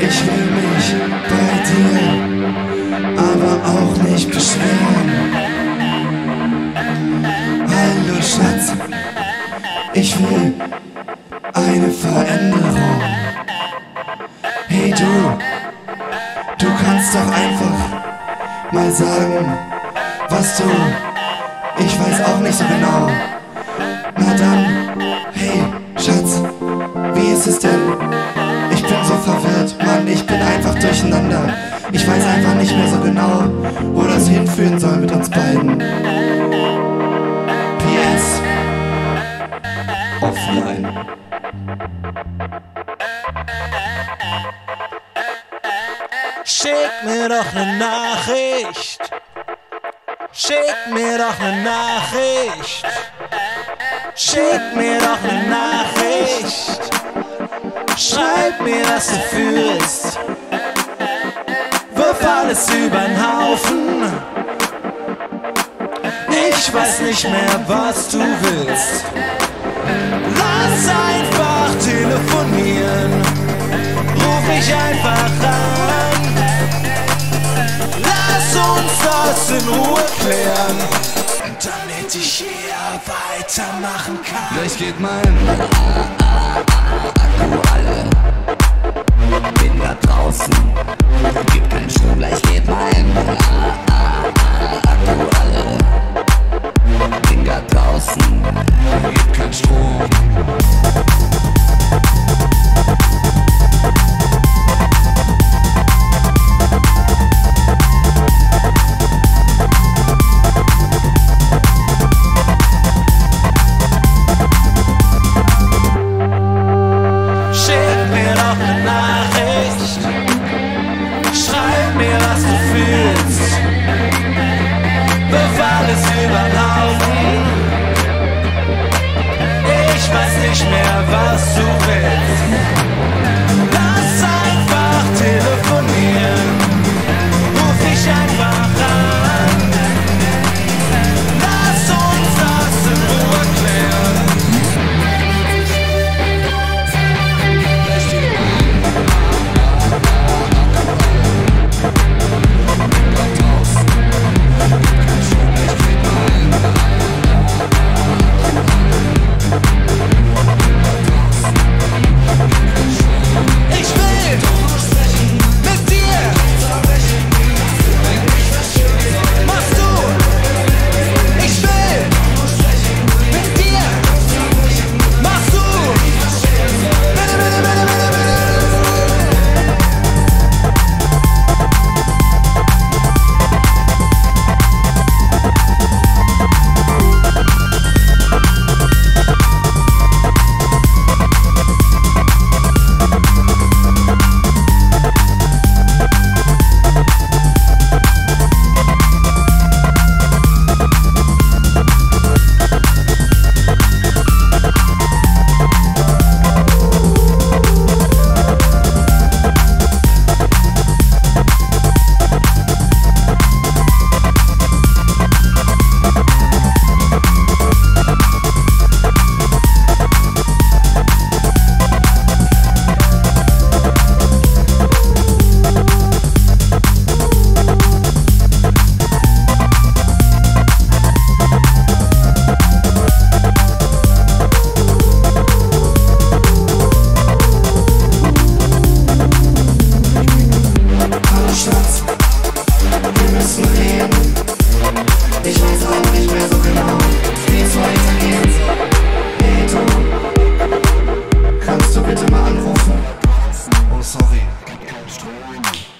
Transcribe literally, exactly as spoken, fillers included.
Ich will mich bei dir, aber auch nicht beschweren. Hallo Schatz, ich will eine Veränderung. Hey du, du kannst doch einfach mal sagen, was du, ich weiß auch nicht so genau. Na dann, hey Schatz, wie ist es denn? Ich bin so verwirrt, Mann, ich bin einfach durcheinander. Ich weiß einfach nicht mehr so genau, wo das hinführen soll mit uns beiden. P S Offline. Schick mir doch ne Nachricht. Schick mir doch ne Nachricht. Schick mir doch ne Nachricht. Schreib mir, was du fühlst. Wirf alles übern Haufen. Ich weiß nicht mehr, was du willst. Lass einfach telefonieren. Ruf mich einfach an. Lass uns das in Ruhe klären, damit ich hier weitermachen kann. Gleich geht mein Akku alle. Bin da draußen, gibt keinen Strom, gleich geht mein Akku alle. Bin da draußen, gibt keinen Strom. Nicht mehr, was du willst. Lass einfach telefonieren. Ruf mich einfach an. Lass uns das in Ruhe klären. Ich weiß auch nicht mehr so genau, wie es weitergeht. Hey du, kannst du bitte mal anrufen? Oh sorry.